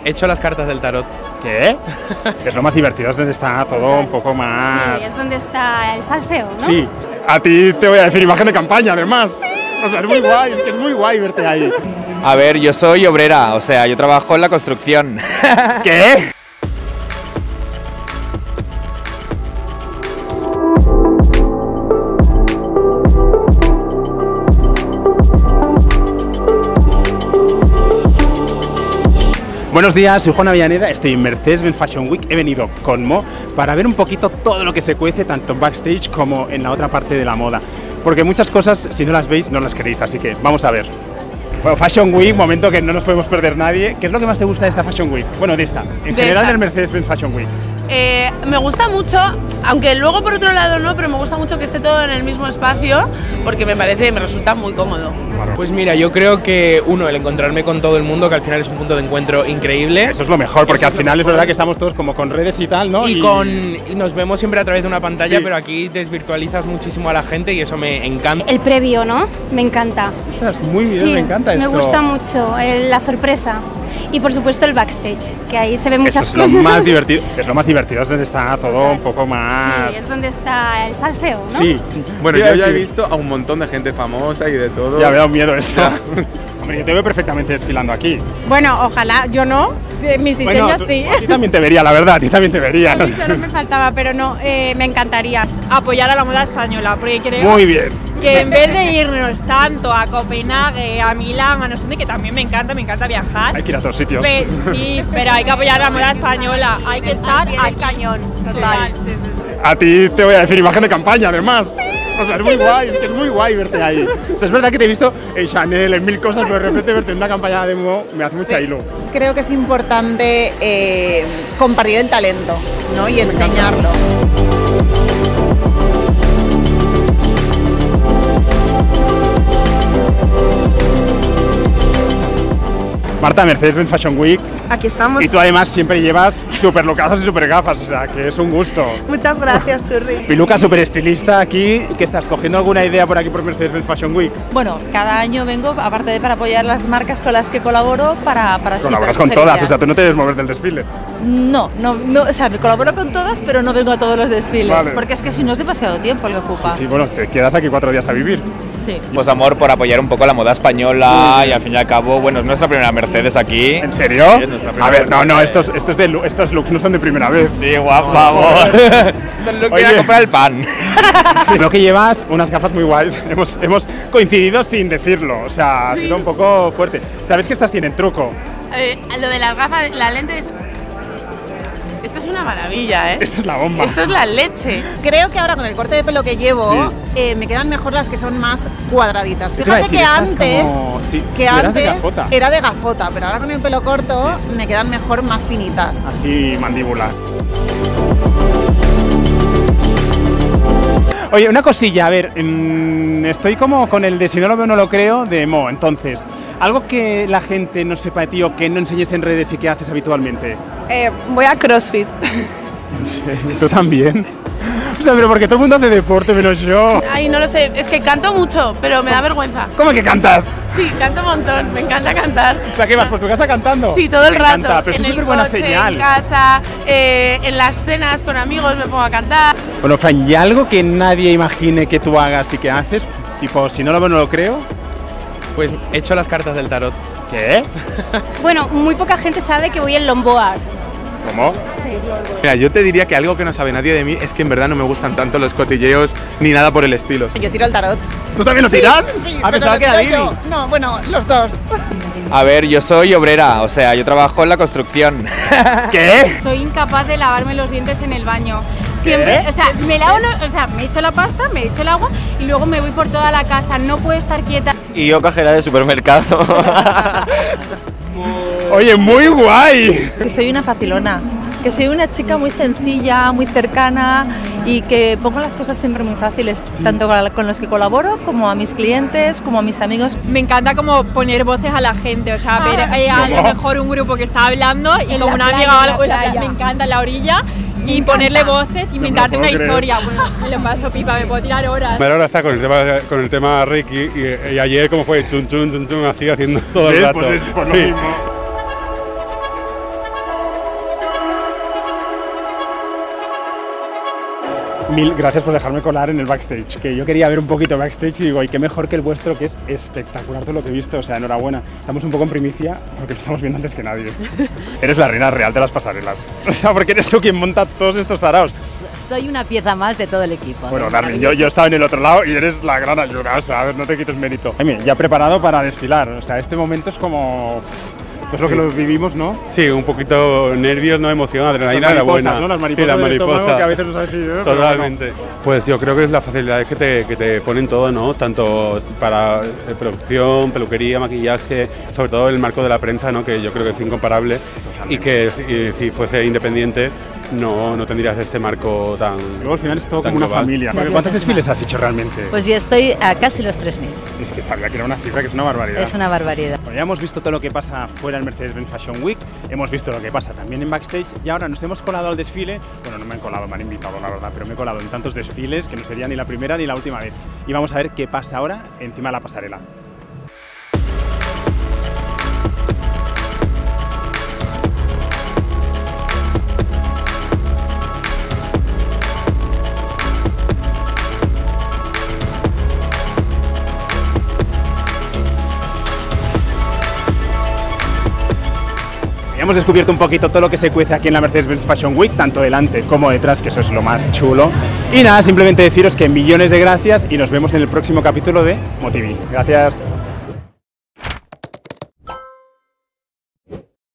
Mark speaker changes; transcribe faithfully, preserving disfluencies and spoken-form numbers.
Speaker 1: hecho las cartas del tarot.
Speaker 2: ¿Qué? Es lo más divertido, es donde está todo un poco más...
Speaker 3: Sí, es donde está el salseo, ¿no?
Speaker 2: Sí, a ti te voy a decir imagen de campaña, además.
Speaker 3: Sí,
Speaker 2: o sea, es muy guay, es que es muy guay verte ahí.
Speaker 4: A ver, yo soy obrera, o sea, yo trabajo en la construcción.
Speaker 2: ¿Qué? Buenos días, soy Juan Avellaneda, estoy en Mercedes-Benz Fashion Week, he venido con Mo para ver un poquito todo lo que se cuece tanto backstage como en la otra parte de la moda, porque muchas cosas, si no las veis, no las queréis, así que vamos a ver. Bueno, Fashion Week, momento que no nos podemos perder nadie. ¿Qué es lo que más te gusta de esta Fashion Week? Bueno, de esta, en
Speaker 5: de
Speaker 2: general
Speaker 5: esta.
Speaker 2: del Mercedes-Benz Fashion Week.
Speaker 5: Eh, me gusta mucho, aunque luego por otro lado no, pero me gusta mucho que esté todo en el mismo espacio porque me parece, me resulta muy cómodo.
Speaker 1: Pues mira, yo creo que uno, el encontrarme con todo el mundo, que al final es un punto de encuentro increíble.
Speaker 2: Eso es lo mejor, porque
Speaker 1: Eso
Speaker 2: al
Speaker 1: es
Speaker 2: final
Speaker 1: lo
Speaker 2: es verdad que estamos todos como con redes y tal, ¿no?
Speaker 1: Y, y... Con, y nos vemos siempre a través de una pantalla,
Speaker 2: Sí.
Speaker 1: pero aquí desvirtualizas muchísimo a la gente y eso me encanta.
Speaker 3: El previo, ¿no? Me encanta.
Speaker 2: Estás muy bien,
Speaker 3: Sí,
Speaker 2: me encanta esto.
Speaker 3: me gusta mucho el- la sorpresa. Y por supuesto el backstage, que ahí se ven muchas
Speaker 2: Eso es
Speaker 3: cosas.
Speaker 2: lo más divertido, es lo más divertido, es donde está todo un poco más...
Speaker 3: Sí, es donde está el salseo, ¿no?
Speaker 2: Sí.
Speaker 6: Bueno,
Speaker 2: Te iba
Speaker 6: yo
Speaker 2: a
Speaker 6: ya he
Speaker 2: decir-
Speaker 6: visto a un montón de gente famosa y de todo.
Speaker 2: Ya me da miedo esto.
Speaker 6: Ya.
Speaker 2: Hombre, yo te veo perfectamente desfilando aquí.
Speaker 7: Bueno, ojalá, yo no, eh, mis diseños
Speaker 2: Bueno, tú-
Speaker 7: sí.
Speaker 2: a ti también te vería, la verdad, a ti también te vería.
Speaker 7: A mí solo me faltaba, pero no, eh, me encantaría apoyar a la moda española, porque creo
Speaker 2: Muy bien.
Speaker 7: que en vez de irnos tanto a Copenhague, a Milán, a no sé dónde, que también me encanta, me encanta viajar.
Speaker 2: Hay que ir a otros sitios.
Speaker 7: Pe- sí, pero hay que apoyar a la moda española, hay que estar
Speaker 5: Al pie del
Speaker 7: aquí.
Speaker 5: cañón, total.
Speaker 7: Total.
Speaker 5: Sí, sí, sí.
Speaker 2: A ti te voy a decir imagen de campaña, además. O sea, es muy guay, es que es muy guay verte ahí. O sea, es verdad que te he visto en Chanel, en mil cosas, pero de repente verte en una campaña de Mo me hace mucha ilu.
Speaker 8: Creo que es importante eh, compartir el talento, ¿no? Y enseñarlo.
Speaker 2: Marta, Mercedes-Benz Fashion Week.
Speaker 5: Aquí estamos.
Speaker 2: Y tú además siempre llevas súper locazos y súper gafas, o sea, que es un gusto.
Speaker 5: Muchas gracias, Churri.
Speaker 2: Piluca súper estilista aquí, ¿qué estás cogiendo alguna idea por aquí por Mercedes-Benz Fashion Week?
Speaker 9: Bueno, cada año vengo, aparte de para apoyar las marcas con las que colaboro, para... para sí,
Speaker 2: Colaboras
Speaker 9: para
Speaker 2: con
Speaker 9: escoger
Speaker 2: todas,
Speaker 9: ideas.
Speaker 2: o sea, tú no te debes mover del desfile.
Speaker 9: No, no, no, o sea, me colaboro con todas, pero no vengo a todos los desfiles,
Speaker 2: Vale.
Speaker 9: porque es que si no es demasiado tiempo el que ocupa.
Speaker 2: Sí, bueno, te quedas aquí cuatro días a vivir.
Speaker 9: Sí.
Speaker 4: Pues amor, por apoyar un poco la moda española y al fin y al cabo, bueno, es nuestra primera Mercedes aquí.
Speaker 2: ¿En serio?
Speaker 4: Sí, es nuestra primera
Speaker 2: A ver, no, no,
Speaker 4: Mercedes.
Speaker 2: estos, estos, de, lu- estos looks no son de primera vez.
Speaker 4: Sí, guapa, amor. Es el look de ir a
Speaker 2: Oye.
Speaker 4: comprar el pan.
Speaker 2: Creo que llevas unas gafas muy guays. Hemos, hemos coincidido sin decirlo, o sea, ha sido un poco fuerte. ¿Sabes que estas tienen truco?
Speaker 5: Eh, lo de las gafas, la lente es... Esto es una maravilla, ¿eh?
Speaker 2: Esta es la bomba.
Speaker 5: Esto es la leche.
Speaker 8: Creo que ahora con el corte de pelo que llevo,
Speaker 2: Sí.
Speaker 8: eh, me quedan mejor las que son más cuadraditas.
Speaker 2: Yo te iba a
Speaker 8: Fíjate
Speaker 2: decir,
Speaker 8: que
Speaker 2: estas
Speaker 8: antes,
Speaker 2: como- sí,
Speaker 8: que
Speaker 2: tú eras de
Speaker 8: antes
Speaker 2: gafota.
Speaker 8: era de gafota, pero ahora con el pelo corto me quedan mejor más finitas.
Speaker 2: Así, mandíbula. Oye, una cosilla, a ver, mm, estoy como con el de si no lo veo no lo creo de Mo, entonces, algo que la gente no sepa de ti o que no enseñes en redes y que haces habitualmente.
Speaker 5: Eh, voy a CrossFit.
Speaker 2: ¿Tú también? O sea, pero porque todo el mundo hace deporte menos yo.
Speaker 5: Ay, no lo sé, es que canto mucho, pero me da vergüenza.
Speaker 2: ¿Cómo que cantas?
Speaker 5: Sí, canto un montón, me encanta cantar.
Speaker 2: O sea, ¿qué vas por tu casa cantando?
Speaker 5: Sí, todo el
Speaker 2: Me
Speaker 5: rato.
Speaker 2: encanta, pero eso
Speaker 5: en
Speaker 2: es
Speaker 5: el
Speaker 2: súper buena
Speaker 5: coche,
Speaker 2: señal.
Speaker 5: En casa, eh, en las cenas con amigos me pongo a cantar.
Speaker 2: Bueno, Fran, ¿y algo que nadie imagine que tú hagas y que haces? Tipo, si no lo veo no lo creo.
Speaker 1: Pues he hecho las cartas del tarot.
Speaker 2: ¿Qué?
Speaker 3: Bueno, muy poca gente sabe que voy en longboard.
Speaker 2: ¿Cómo?
Speaker 6: Mira, yo te diría que algo que no sabe nadie de mí es que en verdad no me gustan tanto los cotilleos ni nada por el estilo.
Speaker 8: Yo tiro el tarot.
Speaker 2: ¿Tú también lo tiras?
Speaker 8: Sí,
Speaker 2: Ah,
Speaker 8: pero
Speaker 2: pensaba
Speaker 8: lo
Speaker 2: que era
Speaker 8: tiro
Speaker 2: Didi.
Speaker 8: yo. No, bueno, los dos.
Speaker 4: A ver, yo soy obrera, o sea, yo trabajo en la construcción.
Speaker 2: ¿Qué?
Speaker 7: Soy incapaz de lavarme los dientes en el baño. Siempre,
Speaker 2: ¿Qué?
Speaker 7: o sea, me lavo, los- o sea, me echo la pasta, me echo el agua y luego me voy por toda la casa. No puedo estar quieta.
Speaker 4: Y yo cajera de supermercado.
Speaker 2: Oye, muy guay.
Speaker 9: Que soy una facilona, que soy una chica muy sencilla, muy cercana y que pongo las cosas siempre muy fáciles, tanto con con los que colaboro como a mis clientes, como a mis amigos.
Speaker 7: Me encanta como poner voces a la gente, o sea, ver eh, a lo mejor un grupo que está hablando y como una amiga o algo, la- me encanta en la orilla y ponerle voces, inventarte
Speaker 2: puedo
Speaker 7: una
Speaker 2: creer.
Speaker 7: historia. Bueno, me lo paso pipa, me puedo tirar horas.
Speaker 10: Pero ahora está con el tema, con el tema Reiki y, y ayer como fue chun chun chun chun así haciendo todo el
Speaker 2: ¿Ves?
Speaker 10: rato.
Speaker 2: Pues es por lo
Speaker 10: Sí.
Speaker 2: mismo. Mil gracias por dejarme colar en el backstage, que yo quería ver un poquito backstage y digo, y qué mejor que el vuestro, que es espectacular todo lo que he visto, o sea, enhorabuena. Estamos un poco en primicia porque lo estamos viendo antes que nadie. Eres la reina real de las pasarelas, o sea, porque eres tú quien monta todos estos saraos.
Speaker 11: Soy una pieza más de todo el equipo.
Speaker 2: Bueno, Darwin, yo, yo estaba en el otro lado y eres la gran ayuda, o sea, a ver, no te quites mérito. Jaime, ya preparado para desfilar, o sea, este momento es como... Esto es lo que lo vivimos, ¿no?
Speaker 10: Sí, un poquito nervios, no emoción, adrenalina de la buena.
Speaker 2: ¿no? Las mariposas,
Speaker 10: sí, las
Speaker 2: del
Speaker 10: mariposas.
Speaker 2: estómago, que a veces no sabes si... ¿no?
Speaker 10: Totalmente. No. Pues yo creo que es la facilidad que te, que te ponen todo, ¿no? Tanto para eh, producción, peluquería, maquillaje, sobre todo el marco de la prensa, ¿no? Que yo creo que es incomparable. Totalmente. Y que si, si fuese independiente no, no tendrías este marco tan...
Speaker 2: Luego al final es todo como una
Speaker 10: global.
Speaker 2: familia. ¿Cuántos desfiles has hecho realmente?
Speaker 11: Pues yo estoy a casi los tres mil.
Speaker 2: Es que sabía que era una cifra que es una barbaridad.
Speaker 11: Es una barbaridad.
Speaker 2: Bueno, ya hemos visto todo lo que pasa fuera del Mercedes-Benz Fashion Week, hemos visto lo que pasa también en backstage y ahora nos hemos colado al desfile. Bueno, no me han colado, me han invitado, la verdad, pero me he colado en tantos desfiles que no sería ni la primera ni la última vez. Y vamos a ver qué pasa ahora encima de la pasarela. Hemos descubierto un poquito todo lo que se cuece aquí en la Mercedes-Benz Fashion Week, tanto delante como detrás, que eso es lo más chulo. Y nada, simplemente deciros que millones de gracias y nos vemos en el próximo capítulo de MoTV. Gracias.